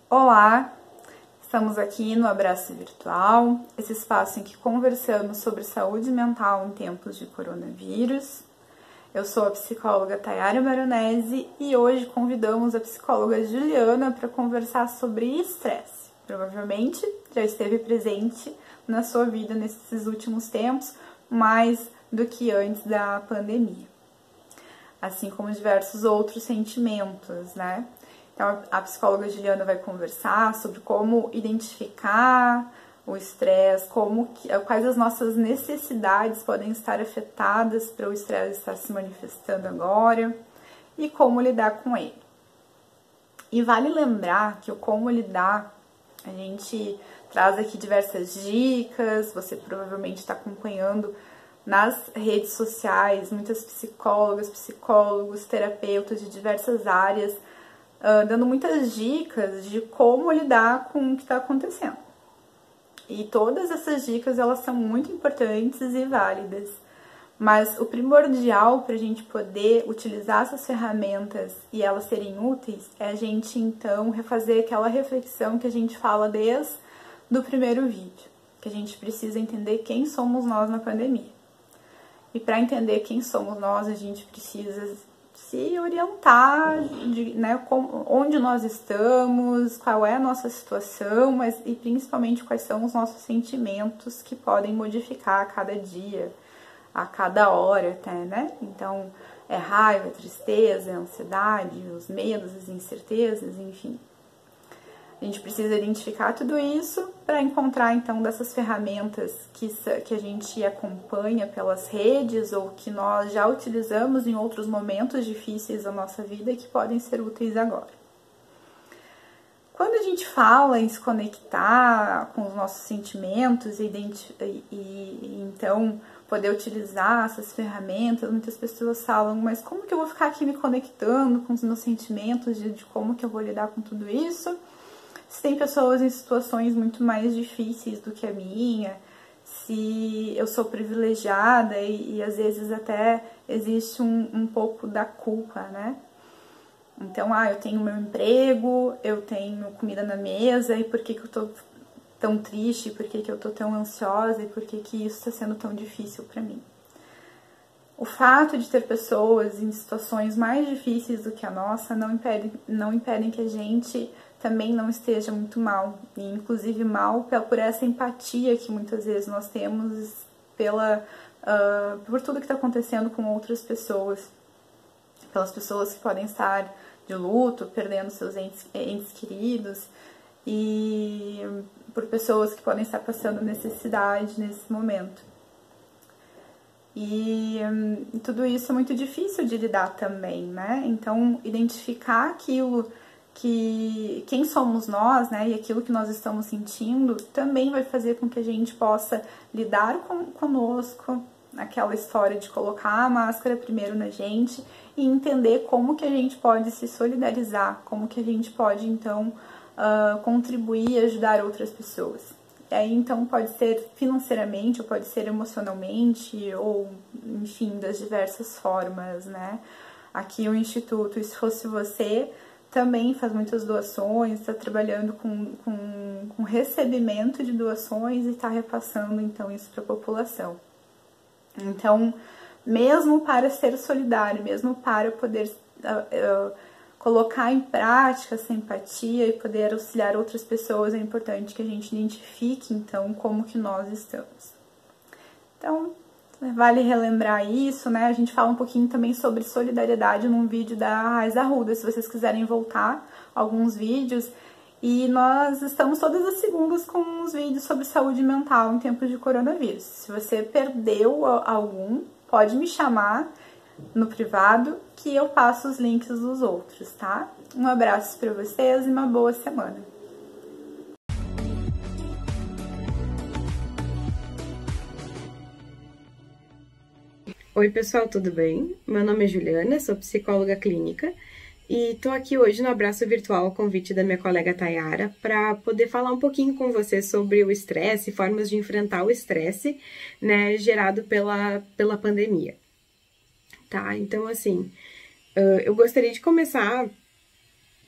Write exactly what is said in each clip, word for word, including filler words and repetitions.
Olá, estamos aqui no Abraço Virtual, esse espaço em que conversamos sobre saúde mental em tempos de coronavírus. Eu sou a psicóloga Tayara Maronese e hoje convidamos a psicóloga Juliana para conversar sobre estresse. Provavelmente já esteve presente na sua vida nesses últimos tempos, mais do que antes da pandemia. Assim como diversos outros sentimentos, né? Então, a psicóloga Juliana vai conversar sobre como identificar o estresse, como que, quais as nossas necessidades podem estar afetadas para o estresse estar se manifestando agora e como lidar com ele. E vale lembrar que o como lidar, a gente traz aqui diversas dicas, você provavelmente está acompanhando nas redes sociais, muitas psicólogas, psicólogos, terapeutas de diversas áreas, Uh, dando muitas dicas de como lidar com o que está acontecendo. E todas essas dicas, elas são muito importantes e válidas. Mas o primordial para a gente poder utilizar essas ferramentas e elas serem úteis é a gente, então, refazer aquela reflexão que a gente fala desde o primeiro vídeo. Que a gente precisa entender quem somos nós na pandemia. E para entender quem somos nós, a gente precisa se orientar de, né, como, onde nós estamos, qual é a nossa situação, mas e principalmente quais são os nossos sentimentos que podem modificar a cada dia, a cada hora até, né? Então, é raiva, é tristeza, é ansiedade, os medos, as incertezas, enfim. A gente precisa identificar tudo isso para encontrar, então, dessas ferramentas que, que a gente acompanha pelas redes ou que nós já utilizamos em outros momentos difíceis da nossa vida e que podem ser úteis agora. Quando a gente fala em se conectar com os nossos sentimentos e, e, e então poder utilizar essas ferramentas, muitas pessoas falam, mas como que eu vou ficar aqui me conectando com os meus sentimentos, de, de como que eu vou lidar com tudo isso? Se tem pessoas em situações muito mais difíceis do que a minha, se eu sou privilegiada e, e às vezes até existe um, um pouco da culpa, né? Então, ah, eu tenho meu emprego, eu tenho comida na mesa, e por que que eu tô tão triste, por que que eu tô tão ansiosa e por que que isso está sendo tão difícil para mim? O fato de ter pessoas em situações mais difíceis do que a nossa não impede, não impedem que a gente também não esteja muito mal, e inclusive mal por essa empatia que muitas vezes nós temos pela, uh, por tudo que está acontecendo com outras pessoas, pelas pessoas que podem estar de luto, perdendo seus entes, entes queridos, e por pessoas que podem estar passando necessidade nesse momento. E hum, tudo isso é muito difícil de lidar também, né? Então, identificar aquilo que quem somos nós, né, e aquilo que nós estamos sentindo também vai fazer com que a gente possa lidar com, conosco, aquela história de colocar a máscara primeiro na gente e entender como que a gente pode se solidarizar, como que a gente pode, então, uh, contribuir e ajudar outras pessoas. E aí, então, pode ser financeiramente, ou pode ser emocionalmente, ou, enfim, das diversas formas, né? Aqui o Instituto Se Fosse Você também faz muitas doações, está trabalhando com, com, com recebimento de doações e está repassando, então, isso para a população. Então, mesmo para ser solidário, mesmo para poder uh, uh, colocar em prática essa empatia e poder auxiliar outras pessoas, é importante que a gente identifique, então, como que nós estamos. Então, vale relembrar isso, né? A gente fala um pouquinho também sobre solidariedade num vídeo da Raiz Arruda, se vocês quiserem voltar alguns vídeos. E nós estamos todas as segundas com os vídeos sobre saúde mental em tempos de coronavírus. Se você perdeu algum, pode me chamar no privado que eu passo os links dos outros, tá? Um abraço para vocês e uma boa semana. Oi pessoal, tudo bem? Meu nome é Juliana, sou psicóloga clínica e tô aqui hoje no Abraço Virtual ao convite da minha colega Tayara para poder falar um pouquinho com você sobre o estresse, formas de enfrentar o estresse, né, gerado pela, pela pandemia. Tá, então assim, eu gostaria de começar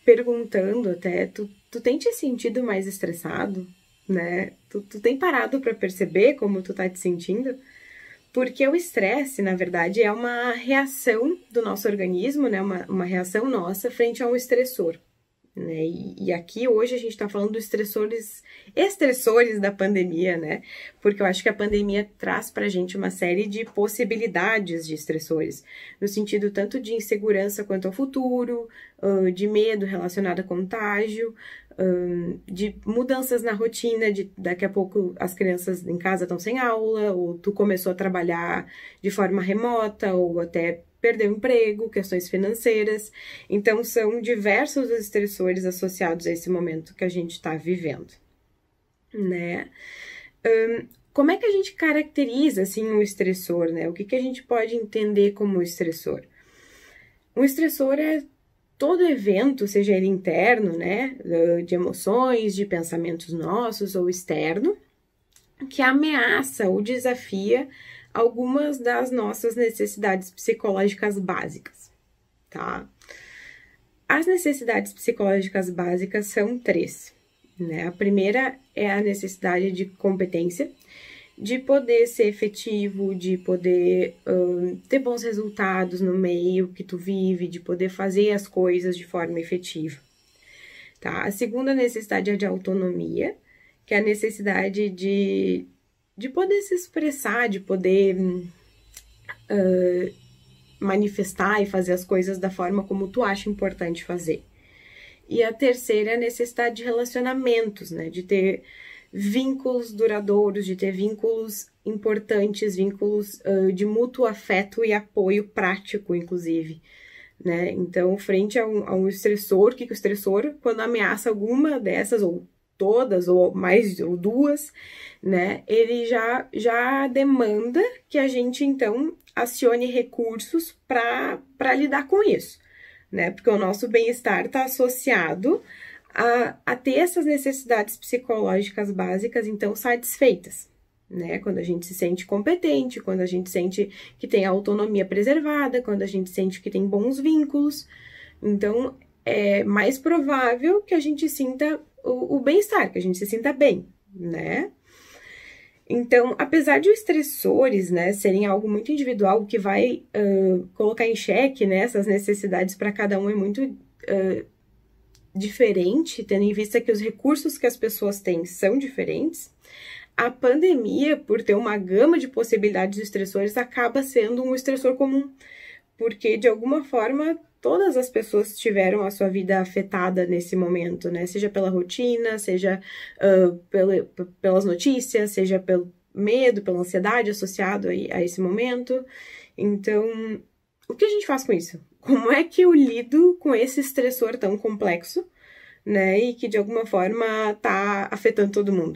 perguntando até, tu, tu tem te sentido mais estressado, né? Tu, tu tem parado para perceber como tu tá te sentindo? Porque o estresse, na verdade, é uma reação do nosso organismo, né? Uma, uma reação nossa frente a um estressor. Né? E, e aqui hoje a gente está falando dos estressores, estressores da pandemia, né? Porque eu acho que a pandemia traz para a gente uma série de possibilidades de estressores, no sentido tanto de insegurança quanto ao futuro, de medo relacionado a contágio, de mudanças na rotina, de daqui a pouco as crianças em casa estão sem aula, ou tu começou a trabalhar de forma remota, ou até perdeu o emprego, questões financeiras. Então, são diversos os estressores associados a esse momento que a gente está vivendo, né? Um, como é que a gente caracteriza, assim, um estressor, né? O que, que a gente pode entender como estressor? Um estressor é todo evento, seja ele interno, né? De emoções, de pensamentos nossos ou externo, que ameaça ou desafia algumas das nossas necessidades psicológicas básicas, tá? As necessidades psicológicas básicas são três, né? A primeira é a necessidade de competência, de poder ser efetivo, de poder um, ter bons resultados no meio que tu vive, de poder fazer as coisas de forma efetiva, tá? A segunda necessidade é de autonomia, que é a necessidade de de poder se expressar, de poder uh, manifestar e fazer as coisas da forma como tu acha importante fazer. E a terceira é a necessidade de relacionamentos, né? De ter vínculos duradouros, de ter vínculos importantes, vínculos uh, de mútuo afeto e apoio prático, inclusive. Né? Então, frente a um, a um estressor, o que, que o estressor, quando ameaça alguma dessas, ou todas, ou mais, ou duas, né, ele já, já demanda que a gente, então, acione recursos para lidar com isso, né, porque o nosso bem-estar está associado a, a ter essas necessidades psicológicas básicas, então, satisfeitas, né, quando a gente se sente competente, quando a gente sente que tem a autonomia preservada, quando a gente sente que tem bons vínculos, então, é mais provável que a gente sinta o, o bem-estar, que a gente se sinta bem, né? Então, apesar de os estressores, né, serem algo muito individual, que vai uh, colocar em xeque, né, essas necessidades para cada um é muito uh, diferente, tendo em vista que os recursos que as pessoas têm são diferentes, a pandemia, por ter uma gama de possibilidades de estressores, acaba sendo um estressor comum, porque, de alguma forma, todas as pessoas tiveram a sua vida afetada nesse momento, né? Seja pela rotina, seja uh, pela, pelas notícias, seja pelo medo, pela ansiedade associado a, a esse momento. Então, o que a gente faz com isso? Como é que eu lido com esse estressor tão complexo, né? E que, de alguma forma, tá afetando todo mundo?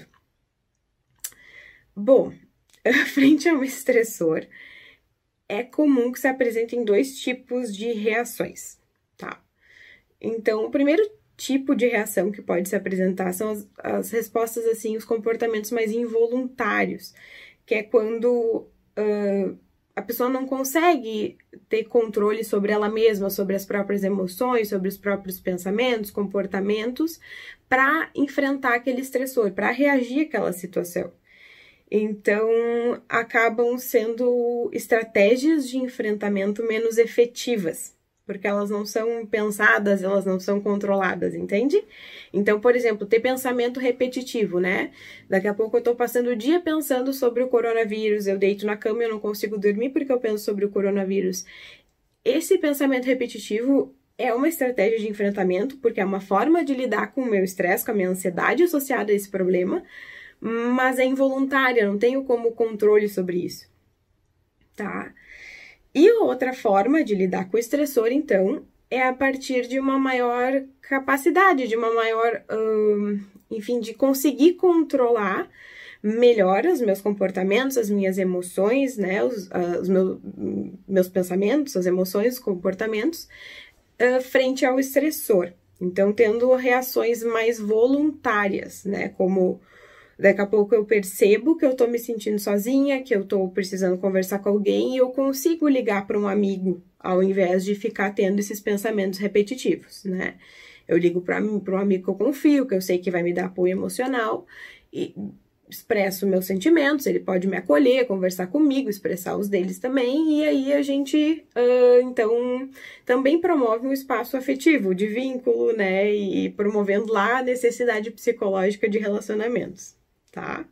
Bom, frente a um estressor, é comum que se apresentem dois tipos de reações, tá? Então, o primeiro tipo de reação que pode se apresentar são as, as respostas, assim, os comportamentos mais involuntários, que é quando uh, a pessoa não consegue ter controle sobre ela mesma, sobre as próprias emoções, sobre os próprios pensamentos, comportamentos, para enfrentar aquele estressor, para reagir àquela situação. Então, acabam sendo estratégias de enfrentamento menos efetivas, porque elas não são pensadas, elas não são controladas, entende? Então, por exemplo, ter pensamento repetitivo, né? Daqui a pouco eu tô passando o dia pensando sobre o coronavírus, eu deito na cama e eu não consigo dormir porque eu penso sobre o coronavírus. Esse pensamento repetitivo é uma estratégia de enfrentamento, porque é uma forma de lidar com o meu estresse, com a minha ansiedade associada a esse problema, mas é involuntária, não tenho como controle sobre isso, tá? E outra forma de lidar com o estressor, então, é a partir de uma maior capacidade, de uma maior, hum, enfim, de conseguir controlar melhor os meus comportamentos, as minhas emoções, né, os, os meus, meus pensamentos, as emoções, os comportamentos, uh, frente ao estressor. Então, tendo reações mais voluntárias, né, como daqui a pouco eu percebo que eu tô me sentindo sozinha, que eu tô precisando conversar com alguém e eu consigo ligar para um amigo, ao invés de ficar tendo esses pensamentos repetitivos, né? Eu ligo para um amigo que eu confio, que eu sei que vai me dar apoio emocional e expresso meus sentimentos, ele pode me acolher, conversar comigo, expressar os deles também, e aí a gente, uh, então, também promove um espaço afetivo, de vínculo, né, e promovendo lá a necessidade psicológica de relacionamentos, tá?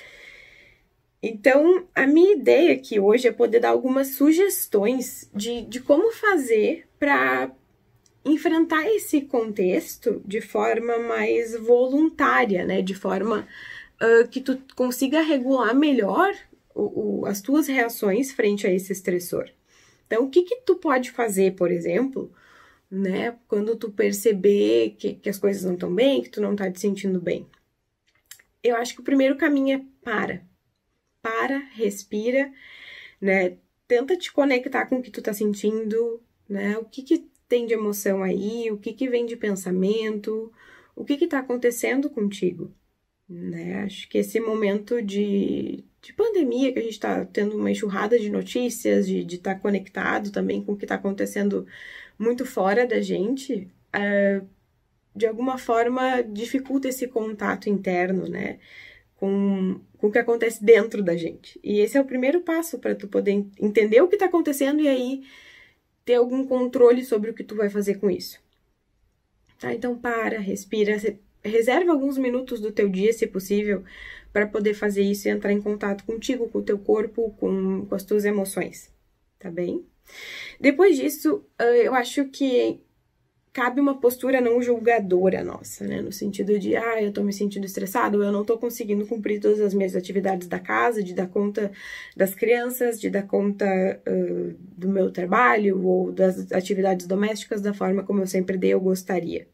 Então, a minha ideia aqui hoje é poder dar algumas sugestões de, de como fazer para enfrentar esse contexto de forma mais voluntária, né, de forma Uh, que tu consiga regular melhor o, o, as tuas reações frente a esse estressor. Então, o que que tu pode fazer, por exemplo, né, quando tu perceber que, que as coisas não estão bem, que tu não tá te sentindo bem? Eu acho que o primeiro caminho é para. Para, respira, né, tenta te conectar com o que tu tá sentindo, né, o que que tem de emoção aí, o que que vem de pensamento, o que que tá acontecendo contigo. Né? Acho que esse momento de, de pandemia, que a gente está tendo uma enxurrada de notícias, de estar tá conectado também com o que está acontecendo muito fora da gente, uh, de alguma forma dificulta esse contato interno, né? Com, com o que acontece dentro da gente. E esse é o primeiro passo para tu poder entender o que está acontecendo e aí ter algum controle sobre o que tu vai fazer com isso. Tá? Então para, respira, reserva alguns minutos do teu dia, se possível, para poder fazer isso e entrar em contato contigo, com o teu corpo, com, com as tuas emoções, tá bem? Depois disso, eu acho que cabe uma postura não julgadora nossa, né? No sentido de, ah, eu tô me sentindo estressado, eu não tô conseguindo cumprir todas as minhas atividades da casa, de dar conta das crianças, de dar conta uh, do meu trabalho ou das atividades domésticas da forma como eu sempre dei ou gostaria.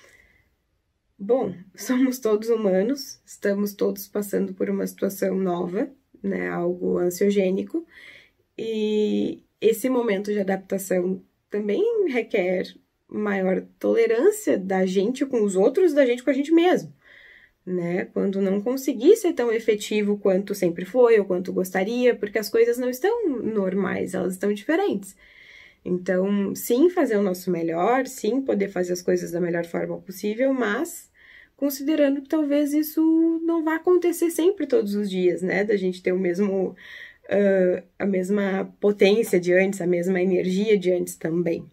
Bom, somos todos humanos, estamos todos passando por uma situação nova, né, algo ansiogênico, e esse momento de adaptação também requer maior tolerância da gente com os outros, da gente com a gente mesmo, né, quando não conseguir ser tão efetivo quanto sempre foi, ou quanto gostaria, porque as coisas não estão normais, elas estão diferentes. Então, sim, fazer o nosso melhor, sim, poder fazer as coisas da melhor forma possível, mas considerando que talvez isso não vá acontecer sempre todos os dias, né? Da gente ter o mesmo, uh, a mesma potência de antes, a mesma energia de antes também,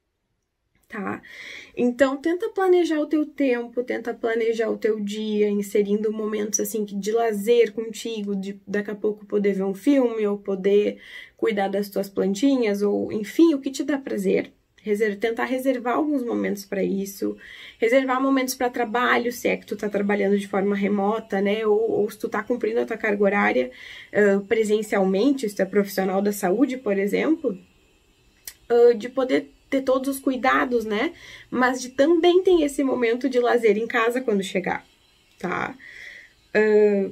tá? Então, tenta planejar o teu tempo, tenta planejar o teu dia, inserindo momentos, assim, de lazer contigo, de daqui a pouco poder ver um filme, ou poder cuidar das tuas plantinhas, ou, enfim, o que te dá prazer. Reserva, tentar reservar alguns momentos para isso, reservar momentos para trabalho, se é que tu tá trabalhando de forma remota, né, ou, ou se tu tá cumprindo a tua carga horária uh, presencialmente, se tu é profissional da saúde, por exemplo, uh, de poder ter todos os cuidados, né, mas de também ter esse momento de lazer em casa quando chegar, tá? Uh,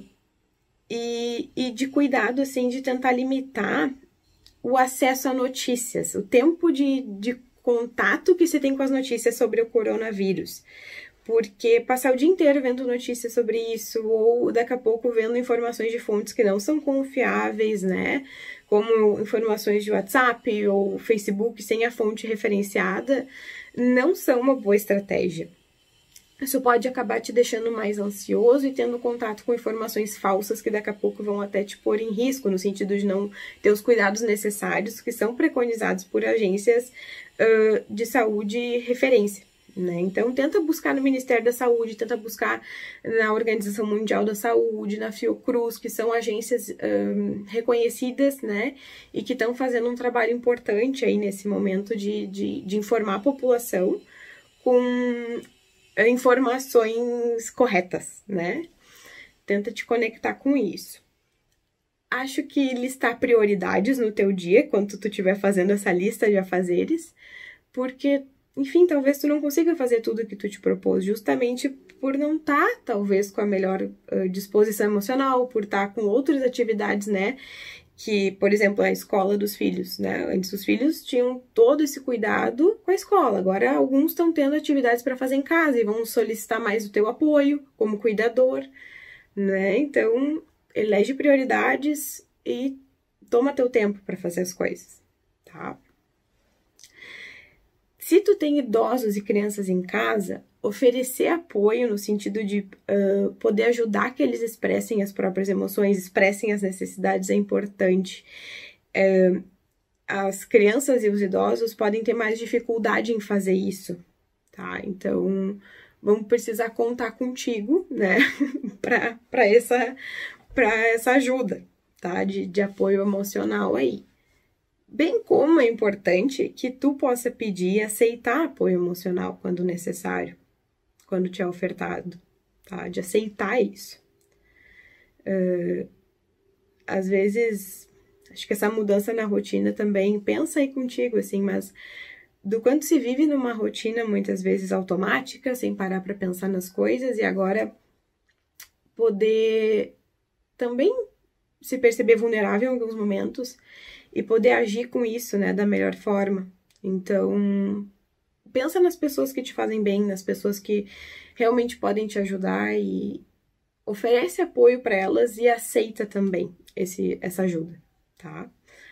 e, e de cuidado, assim, de tentar limitar o acesso a notícias, o tempo de, de contato que você tem com as notícias sobre o coronavírus, porque passar o dia inteiro vendo notícias sobre isso, ou daqui a pouco vendo informações de fontes que não são confiáveis, né, como informações de WhatsApp ou Facebook sem a fonte referenciada, não são uma boa estratégia. Isso pode acabar te deixando mais ansioso e tendo contato com informações falsas que daqui a pouco vão até te pôr em risco, no sentido de não ter os cuidados necessários que são preconizados por agências uh, de saúde referência, né? Então, tenta buscar no Ministério da Saúde, tenta buscar na Organização Mundial da Saúde, na Fiocruz, que são agências uh, reconhecidas, né? E que estão fazendo um trabalho importante aí nesse momento de, de, de informar a população com informações corretas, né? Tenta te conectar com isso. Acho que listar prioridades no teu dia, quando tu estiver fazendo essa lista de afazeres, porque, enfim, talvez tu não consiga fazer tudo que tu te propôs, justamente por não estar, talvez, com a melhor uh, disposição emocional, por estar com outras atividades, né? Que, por exemplo, a escola dos filhos, né? Antes os filhos tinham todo esse cuidado com a escola. Agora, alguns estão tendo atividades para fazer em casa e vão solicitar mais o teu apoio como cuidador, né? Então, elege prioridades e toma teu tempo para fazer as coisas, tá? Se tu tem idosos e crianças em casa, oferecer apoio no sentido de uh, poder ajudar que eles expressem as próprias emoções, expressem as necessidades é importante. Uh, as crianças e os idosos podem ter mais dificuldade em fazer isso, tá? Então, vamos precisar contar contigo, né, para essa, para essa ajuda, tá? De, de apoio emocional aí. Bem como é importante que tu possa pedir e aceitar apoio emocional quando necessário, quando te é ofertado, tá? De aceitar isso. Uh, às vezes, acho que essa mudança na rotina também, pensa aí contigo, assim, mas do quanto se vive numa rotina muitas vezes automática, sem parar para pensar nas coisas, e agora poder também se perceber vulnerável em alguns momentos e poder agir com isso, né, da melhor forma. Então, pensa nas pessoas que te fazem bem, nas pessoas que realmente podem te ajudar e oferece apoio para elas e aceita também esse, essa ajuda, tá?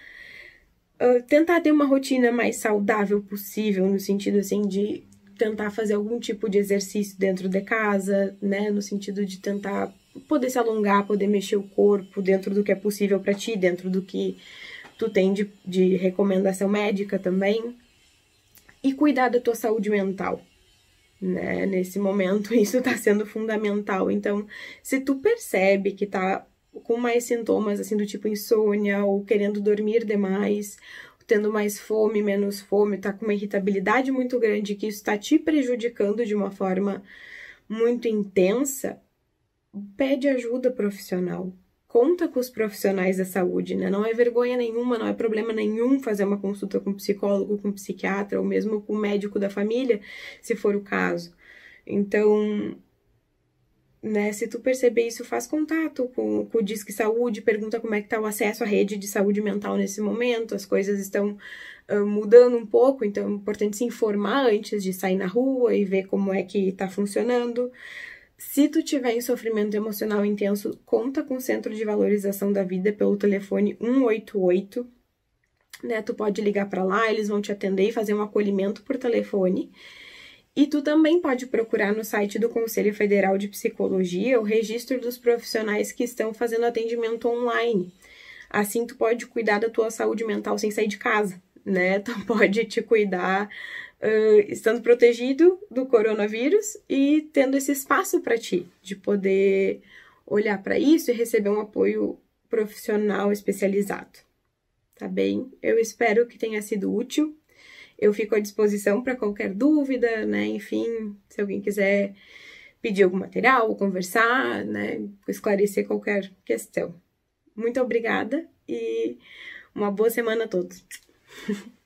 Uh, tentar ter uma rotina mais saudável possível, no sentido, assim, de tentar fazer algum tipo de exercício dentro de casa, né, no sentido de tentar poder se alongar, poder mexer o corpo dentro do que é possível para ti, dentro do que tu tem de, de recomendação médica também, e cuidar da tua saúde mental, né? Nesse momento isso tá sendo fundamental. Então, se tu percebe que tá com mais sintomas, assim, do tipo insônia, ou querendo dormir demais, tendo mais fome, menos fome, tá com uma irritabilidade muito grande, que isso tá te prejudicando de uma forma muito intensa, pede ajuda profissional. Conta com os profissionais da saúde, né? Não é vergonha nenhuma, não é problema nenhum fazer uma consulta com psicólogo, com psiquiatra, ou mesmo com o médico da família, se for o caso. Então, né, se tu perceber isso, faz contato com, com o Disque Saúde, pergunta como é que tá o acesso à rede de saúde mental nesse momento, as coisas estão uh, mudando um pouco, então é importante se informar antes de sair na rua e ver como é que tá funcionando. Se tu tiver em sofrimento emocional intenso, conta com o Centro de Valorização da Vida pelo telefone um oito oito, né? Tu pode ligar para lá, eles vão te atender e fazer um acolhimento por telefone. E tu também pode procurar no site do Conselho Federal de Psicologia o registro dos profissionais que estão fazendo atendimento online. Assim, tu pode cuidar da tua saúde mental sem sair de casa, né? Tu pode te cuidar Uh, estando protegido do coronavírus e tendo esse espaço para ti, de poder olhar para isso e receber um apoio profissional especializado, tá bem? Eu espero que tenha sido útil, eu fico à disposição para qualquer dúvida, né, enfim, se alguém quiser pedir algum material, conversar, né, esclarecer qualquer questão. Muito obrigada e uma boa semana a todos!